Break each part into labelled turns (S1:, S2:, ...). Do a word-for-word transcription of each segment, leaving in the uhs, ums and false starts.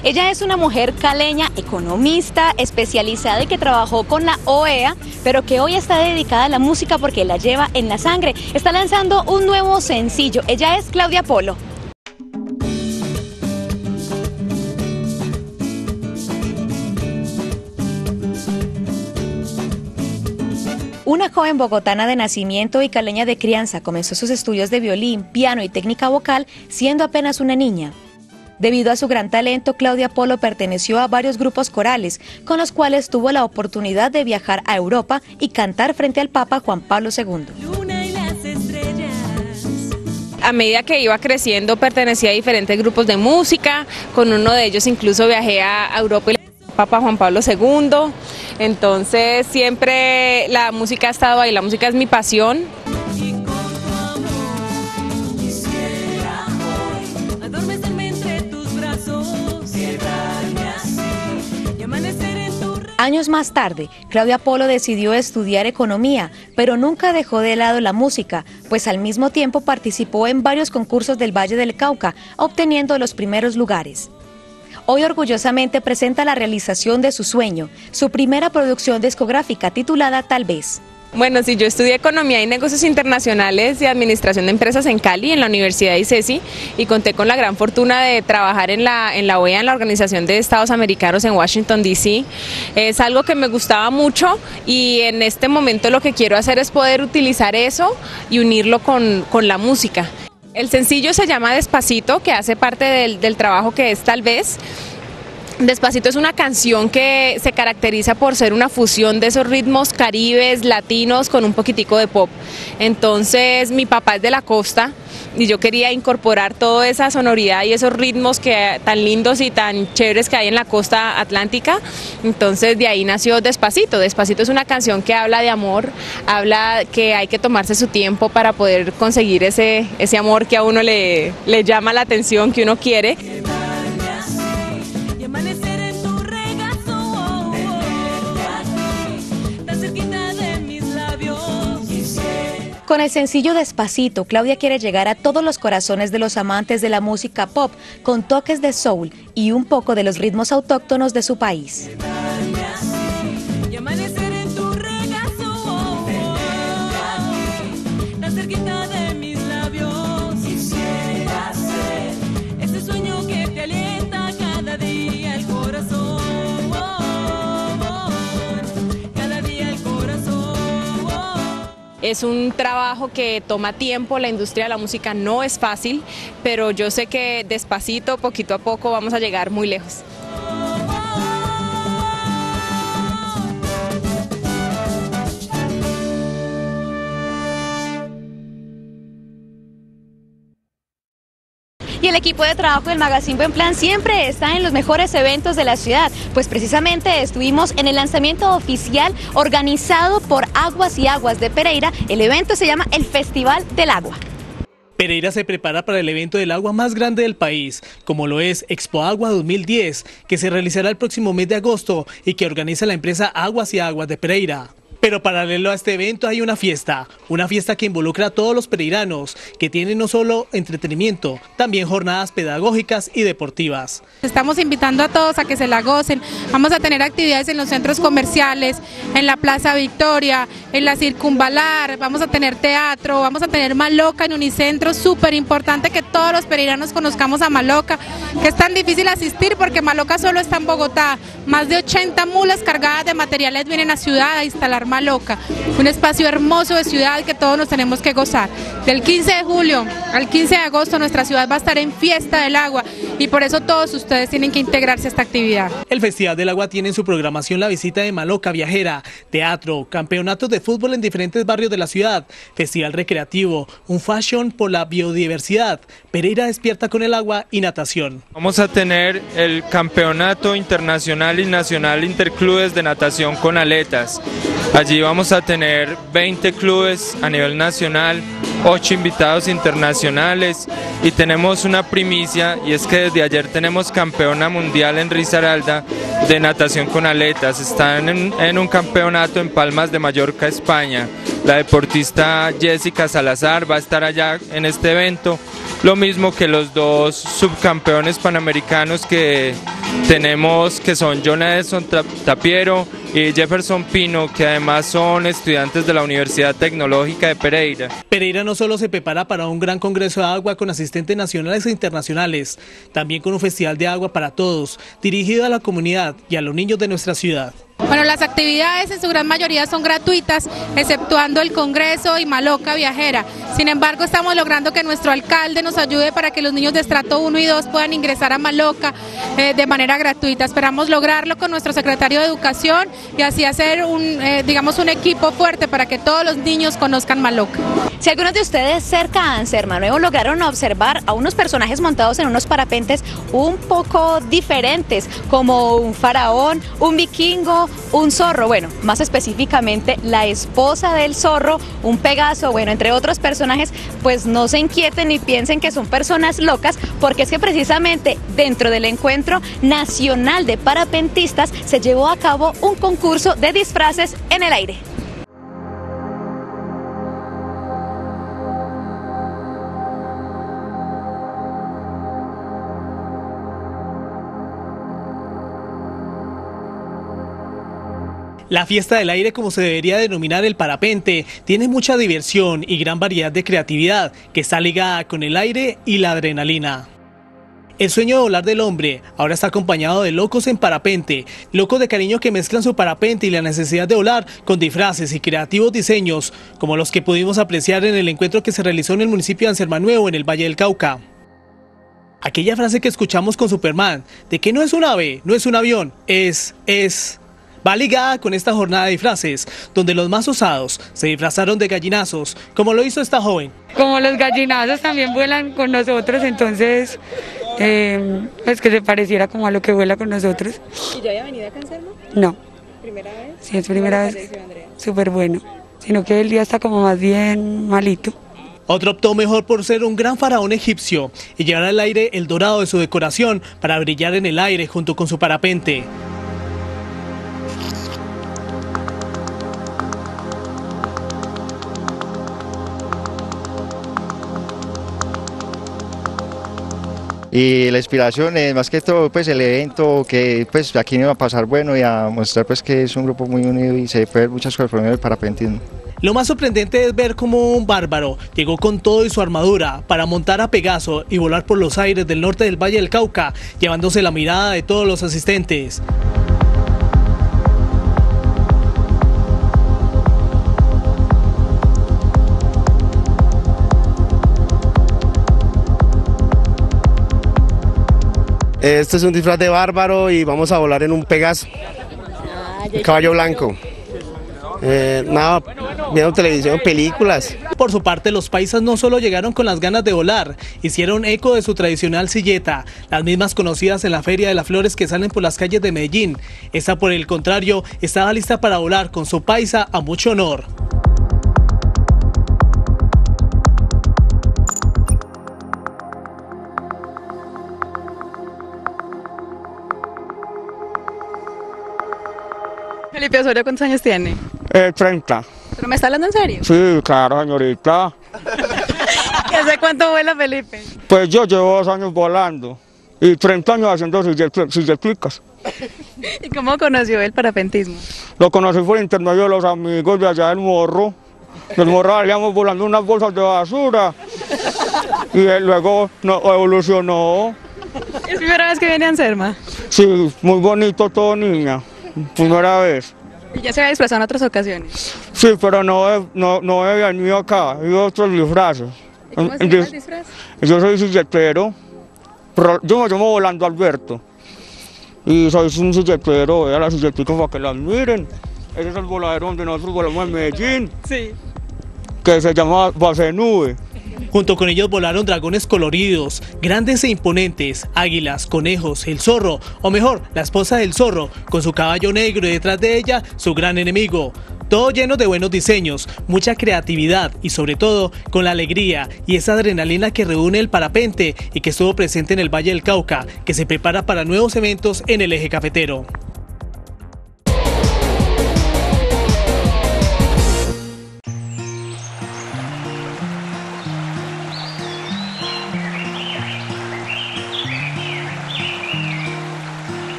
S1: Ella es una mujer caleña, economista, especializada y que trabajó con la O E A, pero que hoy está dedicada a la música porque la lleva en la sangre. Está lanzando un nuevo sencillo. Ella es Claudia Polo. Una joven bogotana de nacimiento y caleña de crianza comenzó sus estudios de violín, piano y técnica vocal siendo apenas una niña. Debido a su gran talento, Claudia Polo perteneció a varios grupos corales, con los cuales tuvo la oportunidad de viajar a Europa y cantar frente al Papa Juan Pablo segundo.
S2: A medida que iba creciendo pertenecía a diferentes grupos de música, con uno de ellos incluso viajé a Europa y Papa Juan Pablo segundo, entonces siempre la música ha estado ahí, la música es mi pasión.
S1: Años más tarde, Claudia Polo decidió estudiar economía, pero nunca dejó de lado la música, pues al mismo tiempo participó en varios concursos del Valle del Cauca, obteniendo los primeros lugares. Hoy orgullosamente presenta la realización de su sueño, su primera producción discográfica titulada Tal vez.
S2: Bueno, sí, yo estudié Economía y Negocios Internacionales y Administración de Empresas en Cali, en la Universidad I C E S I, y conté con la gran fortuna de trabajar en la, en la O E A, en la Organización de Estados Americanos en Washington, D C Es algo que me gustaba mucho y en este momento lo que quiero hacer es poder utilizar eso y unirlo con, con la música. El sencillo se llama Despacito, que hace parte del, del trabajo que es Tal vez. Despacito es una canción que se caracteriza por ser una fusión de esos ritmos caribes, latinos, con un poquitico de pop. Entonces mi papá es de la costa y yo quería incorporar toda esa sonoridad y esos ritmos que, tan lindos y tan chéveres que hay en la costa atlántica. Entonces de ahí nació Despacito. Despacito es una canción que habla de amor, habla que hay que tomarse su tiempo para poder conseguir ese, ese amor que a uno le, le llama la atención, que uno quiere.
S1: Con el sencillo Despacito, Claudia quiere llegar a todos los corazones de los amantes de la música pop, con toques de soul y un poco de los ritmos autóctonos de su país.
S2: Es un trabajo que toma tiempo, la industria de la música no es fácil, pero yo sé que despacito, poquito a poco vamos a llegar muy lejos.
S1: Y el equipo de trabajo del Magazine Buen Plan siempre está en los mejores eventos de la ciudad, pues precisamente estuvimos en el lanzamiento oficial organizado por Aguas y Aguas de Pereira. El evento se llama el Festival del Agua.
S3: Pereira se prepara para el evento del agua más grande del país, como lo es Expo Agua dos mil diez, que se realizará el próximo mes de agosto y que organiza la empresa Aguas y Aguas de Pereira. Pero paralelo a este evento hay una fiesta, una fiesta que involucra a todos los pereiranos, que tiene no solo entretenimiento, también jornadas pedagógicas y deportivas.
S4: Estamos invitando a todos a que se la gocen. Vamos a tener actividades en los centros comerciales, en la Plaza Victoria, en la Circunvalar, vamos a tener teatro, vamos a tener Maloca en Unicentro, súper importante que todos los pereiranos conozcamos a Maloca, que es tan difícil asistir porque Maloca solo está en Bogotá. Más de ochenta mulas cargadas de materiales vienen a ciudad a instalar Maloca, un espacio hermoso de ciudad que todos nos tenemos que gozar. Del quince de julio al quince de agosto nuestra ciudad va a estar en fiesta del agua y por eso todos ustedes tienen que integrarse a esta actividad.
S3: El Festival del Agua tiene en su programación la visita de Maloca Viajera, teatro, campeonatos de fútbol en diferentes barrios de la ciudad, festival recreativo, un fashion por la biodiversidad, Pereira despierta con el agua y natación.
S5: Vamos a tener el campeonato internacional y nacional interclubes de natación con aletas. Allí vamos a tener veinte clubes a nivel nacional, ocho invitados internacionales y tenemos una primicia y es que desde ayer tenemos campeona mundial en Risaralda de natación con aletas. Están en, en un campeonato en Palmas de Mallorca, España. La deportista Jessica Salazar va a estar allá en este evento, lo mismo que los dos subcampeones panamericanos que tenemos que son John Edson Tapiero y Jefferson Pino, que además son estudiantes de la Universidad Tecnológica de Pereira.
S3: Pereira no solo se prepara para un gran congreso de agua con asistentes nacionales e internacionales, también con un festival de agua para todos, dirigido a la comunidad y a los niños de nuestra ciudad.
S4: Bueno, las actividades en su gran mayoría son gratuitas, exceptuando el Congreso y Maloca Viajera. Sin embargo, estamos logrando que nuestro alcalde nos ayude para que los niños de estrato uno y dos puedan ingresar a Maloca eh, de manera gratuita. Esperamos lograrlo con nuestro secretario de Educación y así hacer un, eh, digamos, un equipo fuerte para que todos los niños conozcan Maloca.
S1: Si algunos de ustedes cerca a Anserma Nuevo lograron observar a unos personajes montados en unos parapentes un poco diferentes, como un faraón, un vikingo, un zorro, bueno, más específicamente la esposa del zorro, un Pegaso, bueno, entre otros personajes, pues no se inquieten ni piensen que son personas locas, porque es que precisamente dentro del Encuentro Nacional de Parapentistas se llevó a cabo un concurso de disfraces en el aire.
S3: La fiesta del aire, como se debería denominar el parapente, tiene mucha diversión y gran variedad de creatividad que está ligada con el aire y la adrenalina. El sueño de volar del hombre ahora está acompañado de locos en parapente, locos de cariño que mezclan su parapente y la necesidad de volar con disfraces y creativos diseños, como los que pudimos apreciar en el encuentro que se realizó en el municipio de Anserma Nuevo, en el Valle del Cauca. Aquella frase que escuchamos con Superman, de que no es un ave, no es un avión, es, es... va ligada con esta jornada de disfraces, donde los más osados se disfrazaron de gallinazos, como lo hizo esta joven.
S6: Como los gallinazos también vuelan con nosotros, entonces, eh, pues que se pareciera como a lo que vuela con nosotros.
S2: ¿Y ya había venido acá en Anserma?
S6: No.
S2: ¿Primera vez?
S6: Sí, es primera vez.
S2: Pareció, Andrea?
S6: Súper bueno, sino que el día está como más bien malito.
S3: Otro optó mejor por ser un gran faraón egipcio y llevar al aire el dorado de su decoración para brillar en el aire junto con su parapente.
S7: Y la inspiración es más que todo pues el evento, que pues aquí me va a pasar bueno y a mostrar pues que es un grupo muy unido y se puede ver muchas cosas por medio del parapentismo.
S3: Lo más sorprendente es ver cómo un bárbaro llegó con todo y su armadura para montar a Pegaso y volar por los aires del norte del Valle del Cauca, llevándose la mirada de todos los asistentes.
S8: Este es un disfraz de bárbaro y vamos a volar en un Pegaso, un caballo blanco. Eh, nada, viendo televisión, películas.
S3: Por su parte, los paisas no solo llegaron con las ganas de volar, hicieron eco de su tradicional silleta, las mismas conocidas en la Feria de las Flores que salen por las calles de Medellín. Esta, por el contrario, estaba lista para volar con su paisa a mucho honor.
S2: Felipe Osorio, ¿cuántos años tiene?
S9: Eh, treinta.
S2: ¿Pero me está hablando en serio?
S9: Sí, claro, señorita.
S2: ¿Y hace cuánto vuela Felipe?
S9: Pues yo llevo dos años volando y treinta años haciendo silleplicas.
S2: ¿Y cómo conoció el parapentismo?
S9: Lo conocí por intermedio de los amigos de allá del Morro. Del Morro salíamos volando unas bolsas de basura y luego no, evolucionó.
S2: ¿Es primera vez que viene a Anserma?
S9: Sí, muy bonito todo, niña. Primera vez.
S2: ¿Y ya se había disfrazado en otras ocasiones?
S9: Sí, pero no he, no, no he venido acá, he ido a otros disfraces.
S2: ¿Y cómo se llama el disfraz?
S9: Yo soy silletero, yo me llamo Volando Alberto. Y soy un silletero, voy a las silleticas para que las miren. Ese es el voladero donde nosotros volamos en Medellín.
S2: Sí.
S9: Que se llama Base Nube.
S3: Junto con ellos volaron dragones coloridos, grandes e imponentes, águilas, conejos, el zorro, o mejor, la esposa del zorro, con su caballo negro y detrás de ella, su gran enemigo. Todo lleno de buenos diseños, mucha creatividad y sobre todo con la alegría y esa adrenalina que reúne el parapente y que estuvo presente en el Valle del Cauca, que se prepara para nuevos eventos en el eje cafetero.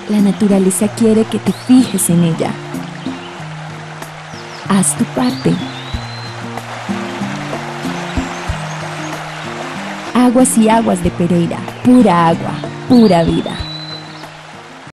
S10: La naturaleza quiere que te fijes en ella. Haz tu parte. Aguas y Aguas de Pereira, pura agua, pura vida.